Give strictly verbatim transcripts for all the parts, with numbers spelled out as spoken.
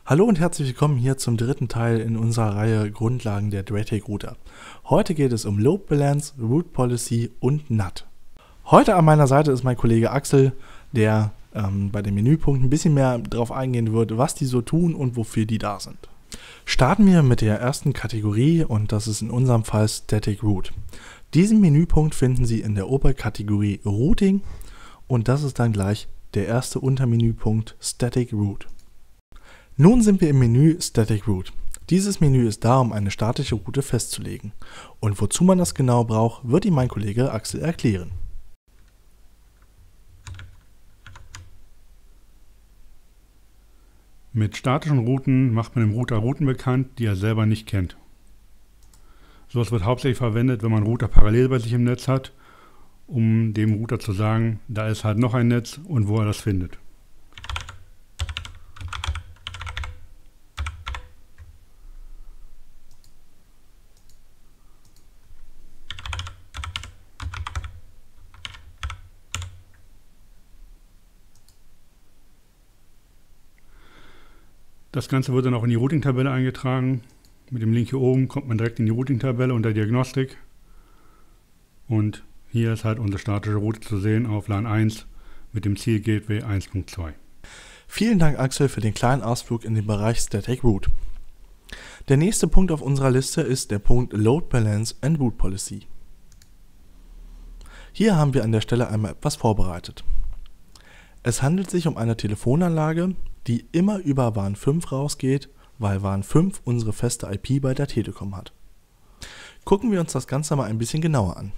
Hallo und herzlich willkommen hier zum dritten Teil in unserer Reihe Grundlagen der Draytake Router. Heute geht es um Load Balance, Route Policy und N A T. Heute an meiner Seite ist mein Kollege Axel, der ähm, bei den Menüpunkten ein bisschen mehr darauf eingehen wird, was die so tun und wofür die da sind. Starten wir mit der ersten Kategorie und das ist in unserem Fall Static Route. Diesen Menüpunkt finden Sie in der Oberkategorie Routing und das ist dann gleich der erste Untermenüpunkt Static Route. Nun sind wir im Menü Static Route. Dieses Menü ist da, um eine statische Route festzulegen. Und wozu man das genau braucht, wird Ihnen mein Kollege Axel erklären. Mit statischen Routen macht man dem Router Routen bekannt, die er selber nicht kennt. Sowas wird hauptsächlich verwendet, wenn man einen Router parallel bei sich im Netz hat, um dem Router zu sagen, da ist halt noch ein Netz und wo er das findet. Das Ganze wird dann auch in die Routing-Tabelle eingetragen. Mit dem Link hier oben kommt man direkt in die Routing-Tabelle unter Diagnostik. Und hier ist halt unsere statische Route zu sehen auf LAN eins mit dem Ziel-Gateway eins Punkt zwei. Vielen Dank Axel für den kleinen Ausflug in den Bereich Static Route. Der nächste Punkt auf unserer Liste ist der Punkt Load Balance and Route Policy. Hier haben wir an der Stelle einmal etwas vorbereitet. Es handelt sich um eine Telefonanlage, die immer über W A N fünf rausgeht, weil W A N fünf unsere feste I P bei der Telekom hat. Gucken wir uns das Ganze mal ein bisschen genauer an.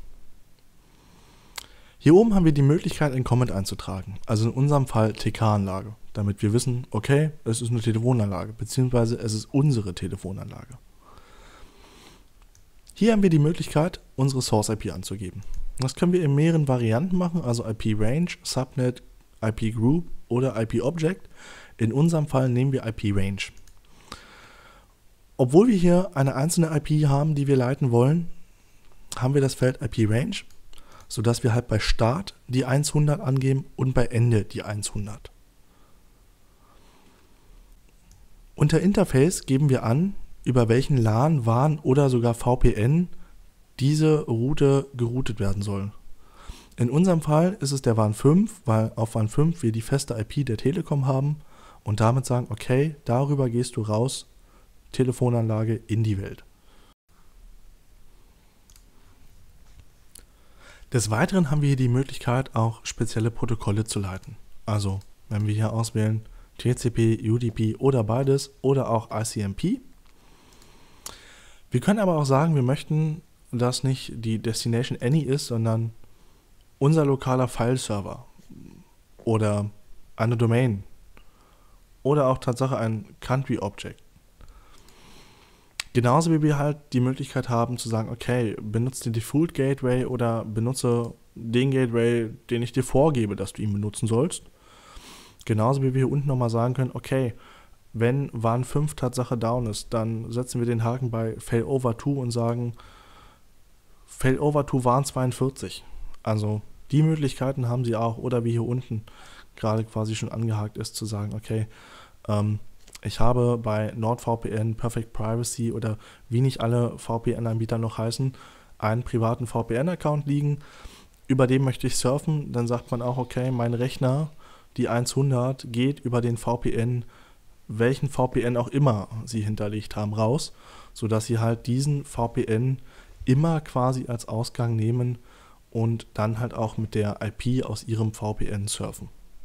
Hier oben haben wir die Möglichkeit, ein Comment einzutragen, also in unserem Fall T K-Anlage, damit wir wissen, okay, es ist eine Telefonanlage, beziehungsweise es ist unsere Telefonanlage. Hier haben wir die Möglichkeit, unsere Source I P anzugeben. Das können wir in mehreren Varianten machen, also I P-Range, Subnet, I P-Group oder I P-Object. In unserem Fall nehmen wir I P-Range. Obwohl wir hier eine einzelne I P haben, die wir leiten wollen, haben wir das Feld I P-Range, sodass wir halt bei Start die hundert angeben und bei Ende die hundert. Unter Interface geben wir an, über welchen LAN, W A N oder sogar V P N diese Route geroutet werden soll. In unserem Fall ist es der W A N fünf, weil auf W A N fünf wir die feste I P der Telekom haben und damit sagen, okay, darüber gehst du raus, Telefonanlage in die Welt. Des Weiteren haben wir hier die Möglichkeit, auch spezielle Protokolle zu leiten. Also, wenn wir hier auswählen T C P, U D P oder beides oder auch I C M P. Wir können aber auch sagen, wir möchten, dass nicht die Destination Any ist, sondern unser lokaler File-Server oder eine Domain oder auch Tatsache ein Country-Object. Genauso wie wir halt die Möglichkeit haben zu sagen, okay, benutze den Default-Gateway oder benutze den Gateway, den ich dir vorgebe, dass du ihn benutzen sollst. Genauso wie wir hier unten nochmal sagen können, okay, wenn W A N fünf Tatsache down ist, dann setzen wir den Haken bei Failover to und sagen Failover to W A N zweiundvierzig. Also die Möglichkeiten haben Sie auch, oder wie hier unten gerade quasi schon angehakt ist, zu sagen, okay, ähm, ich habe bei NordVPN, Perfect Privacy oder wie nicht alle V P N-Anbieter noch heißen, einen privaten V P N-Account liegen, über den möchte ich surfen, dann sagt man auch, okay, mein Rechner, die hundert, geht über den V P N, welchen V P N auch immer Sie hinterlegt haben, raus, sodass Sie halt diesen V P N immer quasi als Ausgang nehmen und dann halt auch mit der I P aus Ihrem V P N surfen.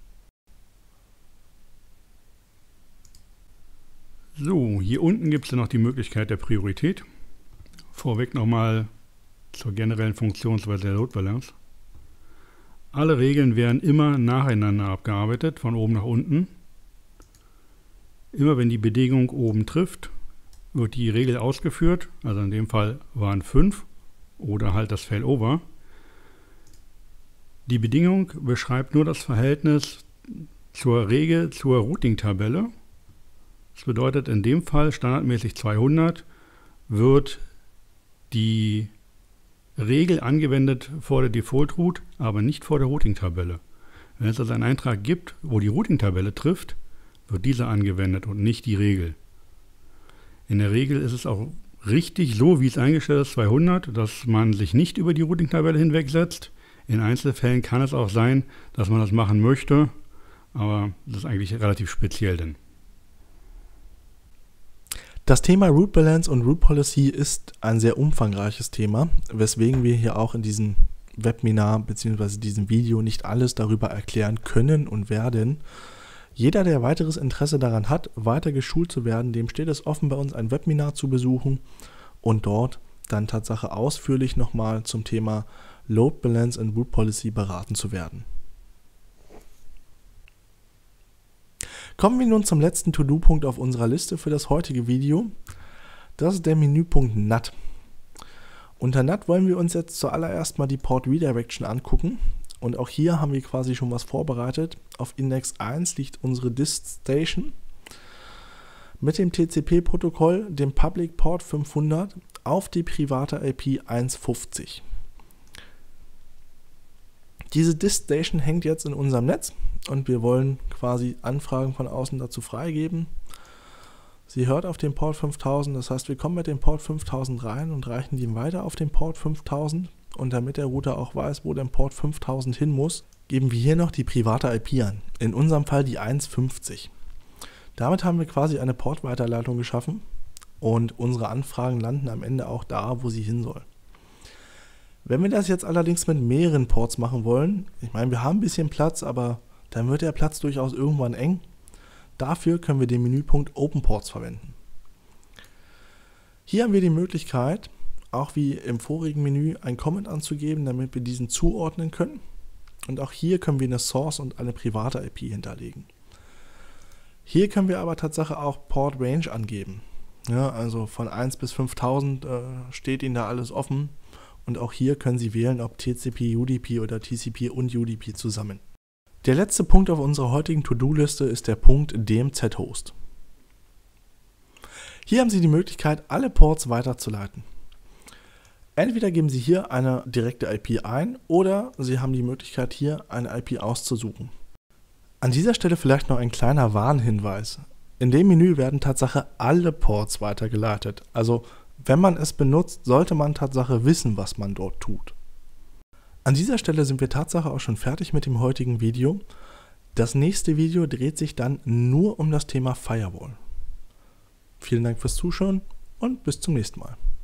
So, hier unten gibt es dann noch die Möglichkeit der Priorität. Vorweg nochmal zur generellen Funktionsweise der Load Balance. Alle Regeln werden immer nacheinander abgearbeitet, von oben nach unten. Immer wenn die Bedingung oben trifft, wird die Regel ausgeführt, also in dem Fall W A N fünf oder halt das Failover. Die Bedingung beschreibt nur das Verhältnis zur Regel zur Routing-Tabelle. Das bedeutet, in dem Fall standardmäßig zweihundert wird die Regel angewendet vor der Default Route, aber nicht vor der Routing-Tabelle. Wenn es also einen Eintrag gibt, wo die Routing-Tabelle trifft, wird diese angewendet und nicht die Regel. In der Regel ist es auch richtig so, wie es eingestellt ist, zweihundert, dass man sich nicht über die Routing-Tabelle hinwegsetzt. In Einzelfällen kann es auch sein, dass man das machen möchte, aber das ist eigentlich relativ speziell denn. Das Thema Route Balance und Route Policy ist ein sehr umfangreiches Thema, weswegen wir hier auch in diesem Webinar bzw. diesem Video nicht alles darüber erklären können und werden. Jeder, der weiteres Interesse daran hat, weiter geschult zu werden, dem steht es offen, bei uns ein Webinar zu besuchen und dort dann Tatsache ausführlich nochmal zum Thema Load Balance und Route Policy beraten zu werden. Kommen wir nun zum letzten To-Do-Punkt auf unserer Liste für das heutige Video. Das ist der Menüpunkt N A T. Unter N A T wollen wir uns jetzt zuallererst mal die Port Redirection angucken. Und auch hier haben wir quasi schon was vorbereitet. Auf Index eins liegt unsere Dist Station mit dem T C P-Protokoll, dem Public Port fünfhundert, auf die private I P eins fünfzig. Diese Dist Station hängt jetzt in unserem Netz und wir wollen quasi Anfragen von außen dazu freigeben. Sie hört auf den Port fünftausend, das heißt, wir kommen mit dem Port fünftausend rein und reichen den weiter auf den Port fünftausend. Und damit der Router auch weiß, wo der Port fünftausend hin muss, geben wir hier noch die private I P an. In unserem Fall die eins fünfzig. Damit haben wir quasi eine Portweiterleitung geschaffen und unsere Anfragen landen am Ende auch da, wo sie hin sollen. Wenn wir das jetzt allerdings mit mehreren Ports machen wollen, ich meine, wir haben ein bisschen Platz, aber dann wird der Platz durchaus irgendwann eng. Dafür können wir den Menüpunkt Open Ports verwenden. Hier haben wir die Möglichkeit, auch wie im vorigen Menü, ein Comment anzugeben, damit wir diesen zuordnen können. Und auch hier können wir eine Source und eine private I P hinterlegen. Hier können wir aber Tatsache auch Port Range angeben. Ja, also von eins bis fünftausend äh, steht Ihnen da alles offen. Und auch hier können Sie wählen, ob T C P, U D P oder T C P und U D P zusammen. Der letzte Punkt auf unserer heutigen To-Do-Liste ist der Punkt D M Z-Host. Hier haben Sie die Möglichkeit, alle Ports weiterzuleiten. Entweder geben Sie hier eine direkte I P ein oder Sie haben die Möglichkeit, hier eine I P auszusuchen. An dieser Stelle vielleicht noch ein kleiner Warnhinweis. In dem Menü werden Tatsache alle Ports weitergeleitet. Also wenn man es benutzt, sollte man Tatsache wissen, was man dort tut. An dieser Stelle sind wir Tatsache auch schon fertig mit dem heutigen Video. Das nächste Video dreht sich dann nur um das Thema Firewall. Vielen Dank fürs Zuschauen und bis zum nächsten Mal.